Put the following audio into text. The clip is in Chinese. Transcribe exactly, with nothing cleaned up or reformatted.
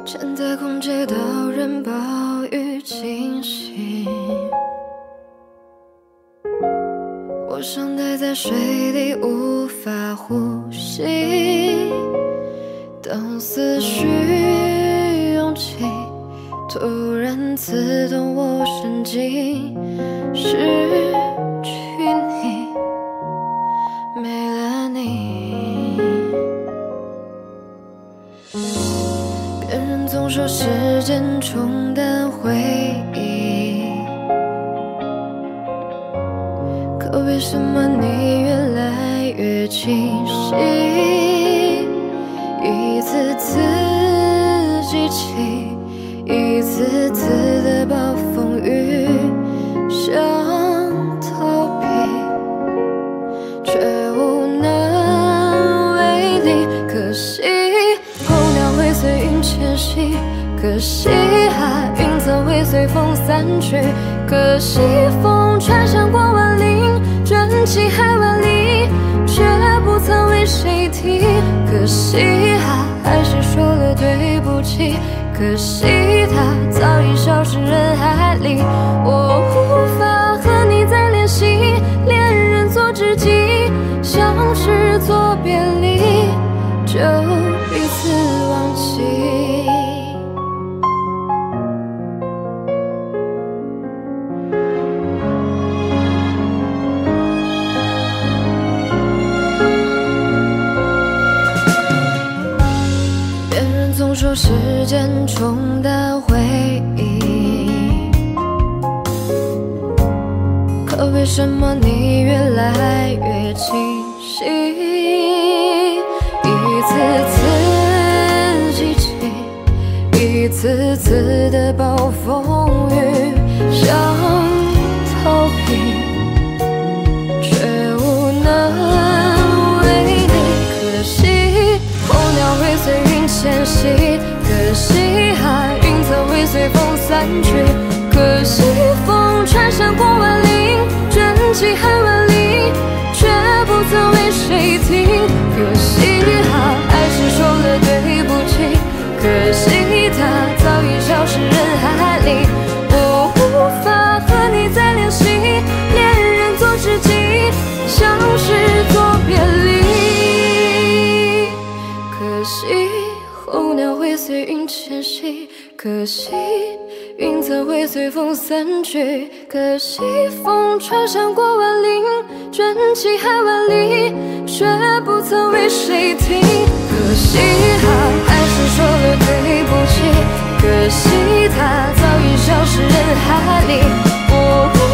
站在空街道人暴雨侵袭，我像待在水里无法呼吸。当思绪涌起，突然刺痛我神经，失去你，没了你。别人总说时间冲淡回忆，可为什么你越来越清晰？一次次记起，一次次的暴风雨，想逃避，却无能为力。可惜候鸟会随云迁徙，可惜啊，云层会随风散去，可惜风穿山过万岭，卷起海万里，却不曾为谁听。可惜啊，还是说了对不起，可惜他早已消失人海里。我无法和你再联系，恋人做知己，相识做别离，就彼此忘记。别人总说时间冲淡回忆，可为什么你越来越清晰？一次次记起，一次次的暴风雨，想逃避，却无能为力。可惜候鸟会随云迁徙，可惜啊，云层会随风散去，可惜风穿山过万岭，卷起海万里，却不曾为谁听。可惜啊，还是说了对不起，可惜他早已消失人海里。我无法和你再联系，恋人做知己，相识做别离。可惜候鸟会随云迁徙，可惜云层会随风散去，可惜风穿山过万岭，卷起海万里，却不曾为谁听。可惜啊，还是说了对不起，可惜他早已消失人海里。我